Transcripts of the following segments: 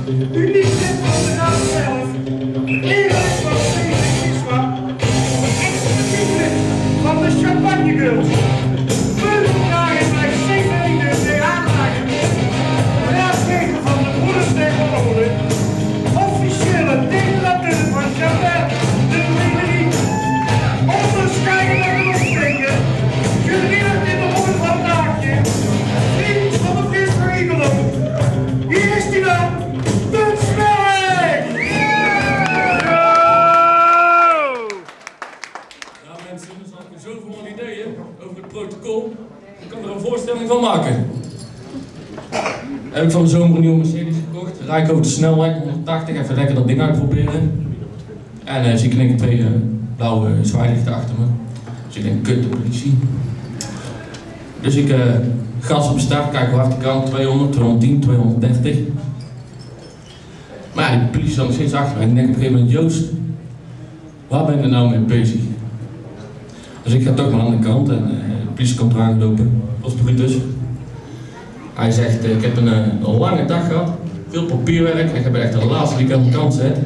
Uniek dit van de raad zelf. Eerlijk van Siswa. Exclusief lid van de Champagne Girls. Burgerdrager bij Zeevelingen Theaterlager. Raadgever van de Broeders tegen Oorlog. Officiële decorateur van Chabert de Minerie. Onderscheidende hulpspreker. Gericht in de orde van het daagje. Vriend van de vis voor Igelo. Hier is die dan. Toet Snelweg! Ja mensen, er zijn zoveel ideeën over het protocol. Ik kan er een voorstelling van maken. Heb ik van de zomer een nieuwe Mercedes gekocht. Rijd ik over de snelweg, 180, even lekker dat ding uitproberen. En zie ik in één keer twee blauwe zwaailichten achter me. Dus ik denk, kut, de politie. Dus ik gas op start, kijk hoe hard ik kan, 200, 210, 230. Maar ja, die politie zat nog steeds achter me. En ik denk op een gegeven moment, Joost, waar ben je nou mee bezig? Dus ik ga toch maar aan de kant en de politie komt eraan gelopen. Dat was Brutus. Hij zegt, ik heb een lange dag gehad, veel papierwerk, ik heb echt de laatste die ik aan de kant zet.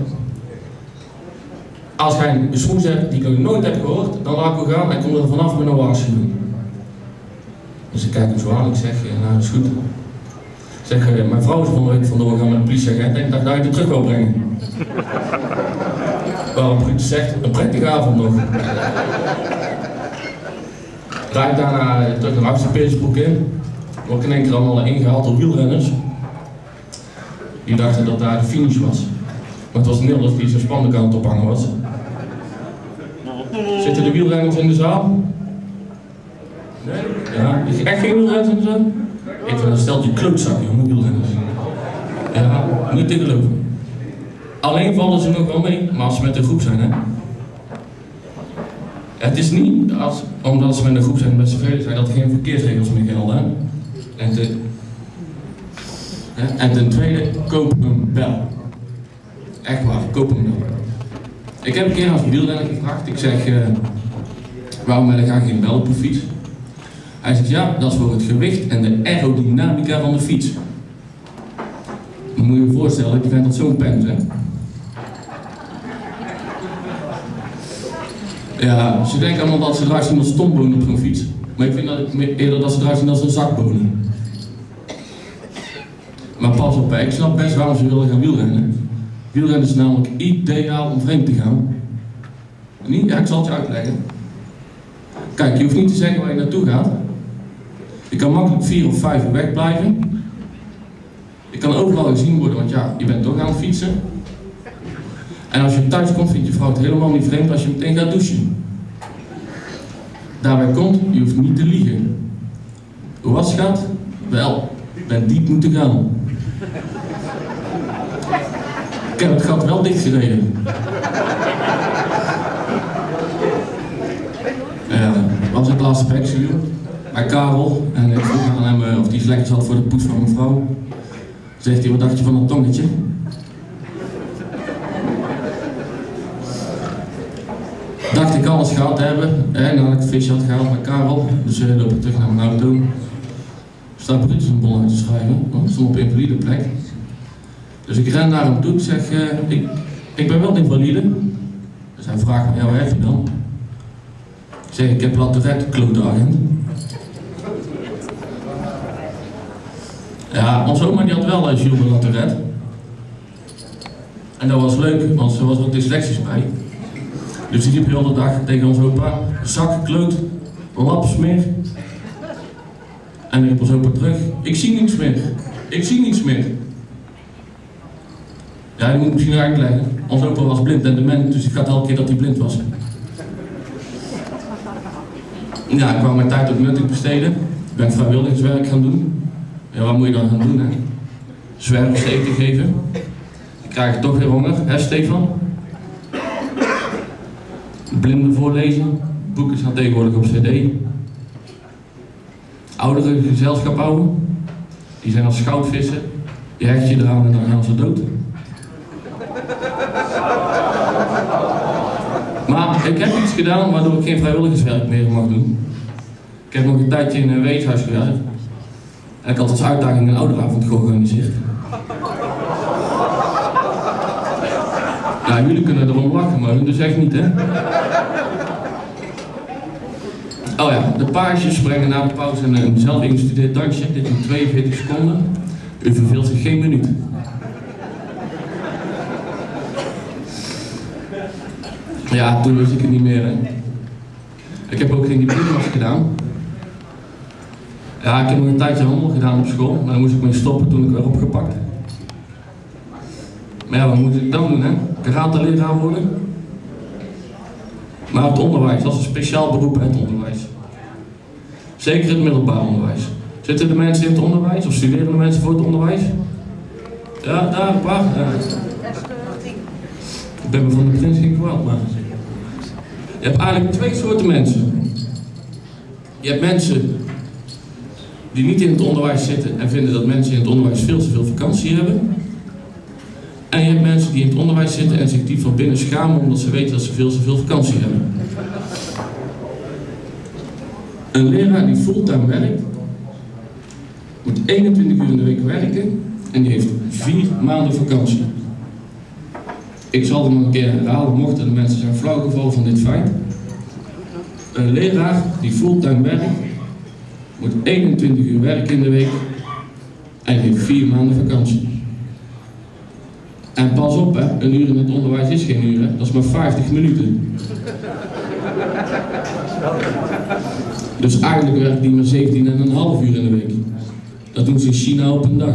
Als jij een smoes hebt die ik nog nooit heb gehoord, dan laat ik hem gaan en kom er vanaf met een waarschuwing. Dus ik kijk hem zo aan en ik zeg, nou dat is goed. Ik zeg, mijn vrouw is vandoor gaan met de politieagent en ik dacht dat je het terug wil brengen. Waarop Brutus zegt, een prettige avond nog. Rijd daarna terug naar Achterpetersbroek in. Word ik in één keer allemaal ingehaald door wielrenners. Die dachten dat daar de finish was. Maar het was Nils die zijn spandoek aan het ophangen was. Zitten de wielrenners in de zaal? Nee? Ja, echt geen wielrenners in de zaal? Ik vind dat steltje klootzak, jongen, wielrenners. Ja, niet te geloven. Alleen vallen ze nog wel mee, maar als ze met een groep zijn, hè. Het is niet omdat ze met een groep zijn met z'n velen zijn dat er geen verkeersregels meer gelden, hè. En ten tweede, koop een bel. Echt waar, koop een bel. Ik heb een keer aan een wielrenner gevraagd, ik zeg, waarom heb ik geen bel op een fiets? Hij zegt, ja, dat is voor het gewicht en de aerodynamica van de fiets. Dan moet je je voorstellen, die vent had zo'n pen, hè. Ja, ze denken allemaal dat ze eruit zien als stombonen op zo'n fiets. Maar ik vind dat eerder dat ze eruit zien als een zakbonen. Maar pas op, ik snap best waarom ze willen gaan wielrennen. Wielrennen is namelijk ideaal om vreemd te gaan. Niet? Ja, ik zal het je uitleggen. Kijk, je hoeft niet te zeggen waar je naartoe gaat. Je kan makkelijk 4 of 5 uur wegblijven. Je kan overal gezien worden, want ja, je bent toch aan het fietsen. En als je thuis komt, vindt je vrouw het helemaal niet vreemd als je meteen gaat douchen. Daarbij komt, je hoeft niet te liegen. Hoe was het gaat? Wel, ik ben diep moeten gaan. Ik heb het gat wel dichtgereden. Was het laatste beksuur bij Karel en ik vroeg aan hem of hij slecht zat voor de poes van mijn vrouw. Zegt hij, wat dacht je van dat tongetje? Dacht ik alles gehad te hebben, nadat ik het visje had gehaald met Karel. Dus loop ik terug naar mijn auto. Staat Brutus een bon uit te schrijven, want het stond op invalide plek. Dus ik ren naar hem toe, ik zeg, ik ben wel invalide. Dus hij vraagt me, ja, wat heb je dan? Ik zeg, ik heb Latourette, klote agent. Ja, onze oma die had wel Jules de Latourette. En dat was leuk, want ze was ook dyslexisch bij. Dus die riep heel de dag tegen onze opa, zak, kloot, lap, smeer. En dan riep ons opa terug, ik zie niets meer, ik zie niets meer. Ja, die moet ik misschien uitleggen. Onze opa was blind en dement, dus ik had elke keer dat hij blind was. Ja, ik wou mijn tijd ook nuttig besteden. Ik ben vrijwilligerswerk gaan doen. Ja, wat moet je dan gaan doen, hè? Zwervers eten geven. Ik krijg toch weer honger, hè Stefan? Blinden voorlezen. Boeken staan tegenwoordig op cd. Ouderen gezelschap houden. Die zijn als schoutvissen. Je hecht je eraan en dan gaan ze dood. Maar ik heb iets gedaan waardoor ik geen vrijwilligerswerk meer mag doen. Ik heb nog een tijdje in een weeshuis gewerkt. En ik had als uitdaging een ouderavond georganiseerd. Ja, jullie kunnen erom lachen, maar hun dus echt niet, hè? Oh ja, de pages brengen na de pauze een zelf ingestudeerd dansje. Dit in 42 seconden. U verveelt zich geen minuut. Ja, toen wist ik het niet meer, hè. Ik heb ook geen diploma's gedaan. Ja, ik heb nog een tijdje handel gedaan op school, maar daar moest ik mee stoppen toen ik werd opgepakt. Maar ja, wat moet ik dan doen, hè? Karate-leraar worden? Maar het onderwijs, dat is een speciaal beroep, het onderwijs. Zeker het middelbaar onderwijs. Zitten de mensen in het onderwijs, of studeren de mensen voor het onderwijs? Ja, daar een paar. Ja. Ik ben me van de prins geen kwaad, maar... Je hebt eigenlijk twee soorten mensen. Je hebt mensen die niet in het onderwijs zitten en vinden dat mensen in het onderwijs veel te veel vakantie hebben. En je hebt mensen die in het onderwijs zitten en zich diep van binnen schamen omdat ze weten dat ze veel te veel vakantie hebben. Een leraar die fulltime werkt, moet 21 uur in de week werken en die heeft 4 maanden vakantie. Ik zal het nog een keer herhalen, mochten de mensen zijn flauwgevallen van dit feit. Een leraar die fulltime werkt, moet 21 uur werken in de week en heeft 4 maanden vakantie. En pas op, hè, een uur in het onderwijs is geen uur, hè. Dat is maar 50 minuten. Dus eigenlijk werkt die maar 17,5 uur in de week. Dat doen ze in China op een dag.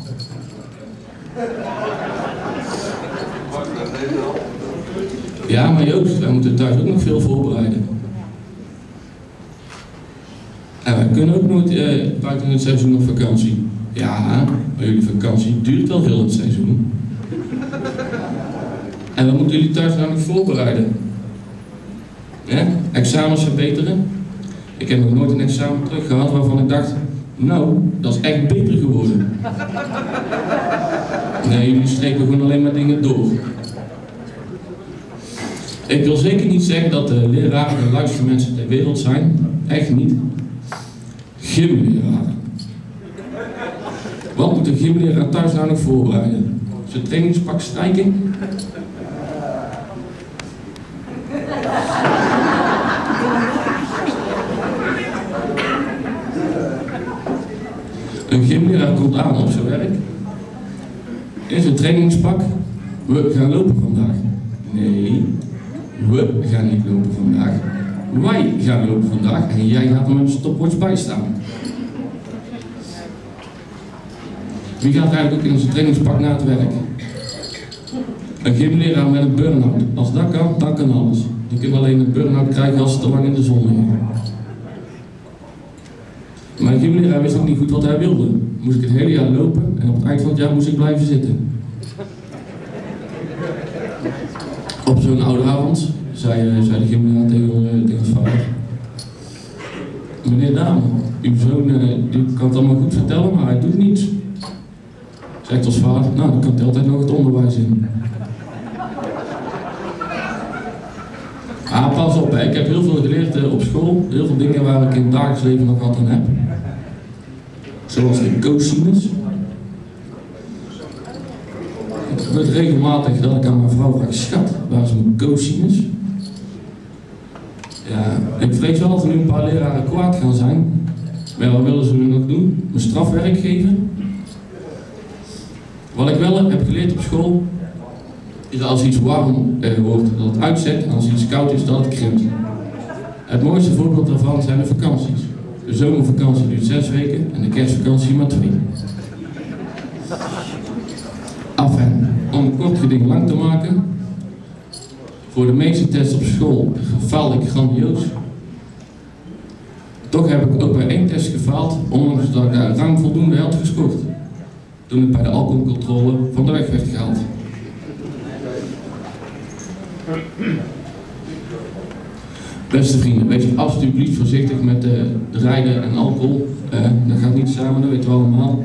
Ja, maar Joost, wij moeten thuis ook nog veel voorbereiden. En wij kunnen ook nooit buiten het seizoen op vakantie. Ja, maar jullie vakantie duurt al heel het seizoen. En wat moeten jullie thuis nou nog voorbereiden? Ja? Examens verbeteren? Ik heb nog nooit een examen terug gehad waarvan ik dacht, nou, dat is echt beter geworden. Nee, jullie strepen gewoon alleen maar dingen door. Ik wil zeker niet zeggen dat de leraren de luiste mensen ter wereld zijn. Echt niet. Gymleraren. Wat moet een gymleraar thuis nou nog voorbereiden? Zijn trainingspak strijken? Een gymleraar komt aan op zijn werk. In zijn trainingspak. We gaan lopen vandaag. Nee, we gaan niet lopen vandaag. Wij gaan lopen vandaag en jij gaat er met een stopwatch bij staan. Wie gaat eigenlijk ook in zijn trainingspak naar het werk? Een gymleraar met een burn-out. Als dat kan, dan kan alles. Je kunt alleen een burn-out krijgen als ze te lang in de zon liggen. Maar een gymleraar wist ook niet goed wat hij wilde. Moest ik het hele jaar lopen en op het eind van het jaar moest ik blijven zitten. Op zo'n oude avond zei de gymleraar tegen het vader: meneer Dame, uw zoon die kan het allemaal goed vertellen, maar hij doet niets. Zegt als vader, nou dan kan hij altijd nog het onderwijs in. Ah, pas op, hè. Ik heb heel veel geleerd op school, heel veel dingen waar ik in het dagelijks leven nog wat aan heb. Zoals de cosinus. Het gebeurt regelmatig dat ik aan mijn vrouw vraag, schat, waar is mijn cosinus? Ja, ik vrees wel dat er nu een paar leraren kwaad gaan zijn. Maar wat willen ze nu nog doen? Mijn strafwerk geven? Wat ik wel heb geleerd op school, is dat als iets warm wordt, dat het uitzet, en als iets koud is, dat het krimpt. Het mooiste voorbeeld daarvan zijn de vakanties. De zomervakantie duurt 6 weken en de kerstvakantie maar 2. Enfin, om een kort geding lang te maken, voor de meeste tests op school faal ik grandioos. Toch heb ik ook bij 1 test gefaald, ondanks dat ik daar ruim voldoende had gescoord. Toen ik bij de alcoholcontrole van de weg werd gehaald. Beste vrienden, wees alsjeblieft voorzichtig met rijden en alcohol. Dat gaat niet samen, dat weten we allemaal.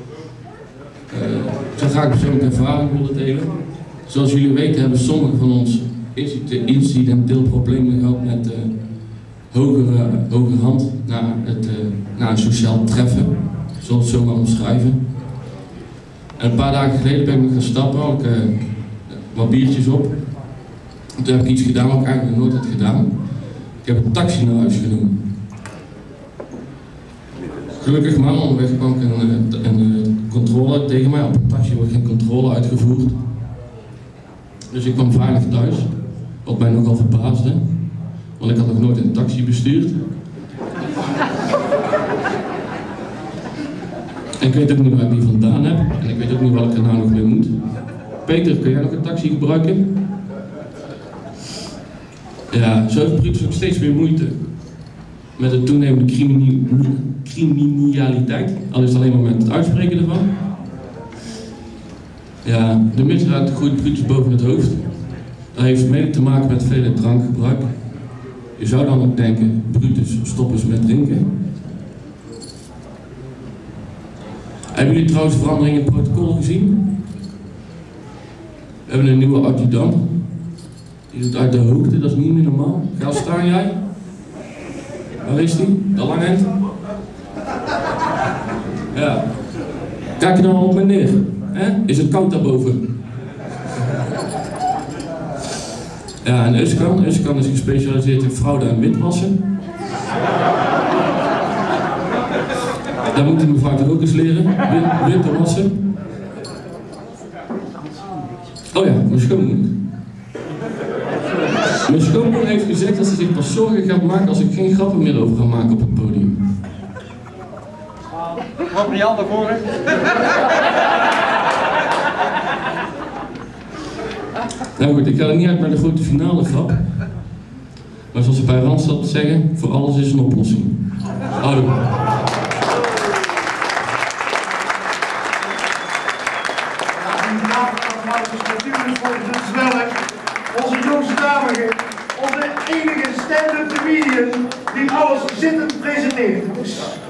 Ik zou graag persoonlijke ervaring willen delen. Zoals jullie weten hebben sommigen van ons incidenteel problemen gehad met hogerhand naar een sociaal treffen. Ik zal het zo maar omschrijven. En een paar dagen geleden ben ik nog gaan stappen. wat biertjes op. En toen heb ik iets gedaan wat ik eigenlijk nog nooit had gedaan. Ik heb een taxi naar huis genomen. Gelukkig maar, onderweg kwam ik een controle tegen mij. Op een taxi wordt geen controle uitgevoerd. Dus ik kwam veilig thuis, wat mij nogal verbaasde. Want ik had nog nooit een taxi bestuurd. En ik weet ook niet waar ik die vandaan heb. En ik weet ook niet wat ik er nou nog mee moet. Peter, kun jij nog een taxi gebruiken? Ja, zo heeft Brutus ook steeds meer moeite met de toenemende criminaliteit. Al is het alleen maar met het uitspreken ervan. Ja, de misdaad groeit Brutus boven het hoofd. Dat heeft mede te maken met vele drankgebruik. Je zou dan ook denken, Brutus, stop eens met drinken. Hebben jullie trouwens veranderingen in het protocol gezien? We hebben een nieuwe adjudant. Die doet uit de hoogte, dat is niet meer normaal. Ga staan jij? Waar is die? De lang eind? Ja. Kijk je dan op me neer? Is het koud daarboven? Ja, en Uskan is gespecialiseerd in fraude en witwassen. Daar moet hij mevrouw toch ook eens leren, wit wassen. Oh ja, mijn schoonmoeder. Mijn schoonmoeder heeft gezegd dat ze zich pas zorgen gaat maken als ik geen grappen meer over ga maken op het podium. Wat ben je al daarvoor? Nou goed, ik ga er niet uit bij de grote finale grap. Maar zoals ze bij Randstad zeggen, voor alles is een oplossing. Houdoe. Natuurlijk voor de zwelling, onze jongste dame, onze enige stand-up comedian die alles zittend presenteert.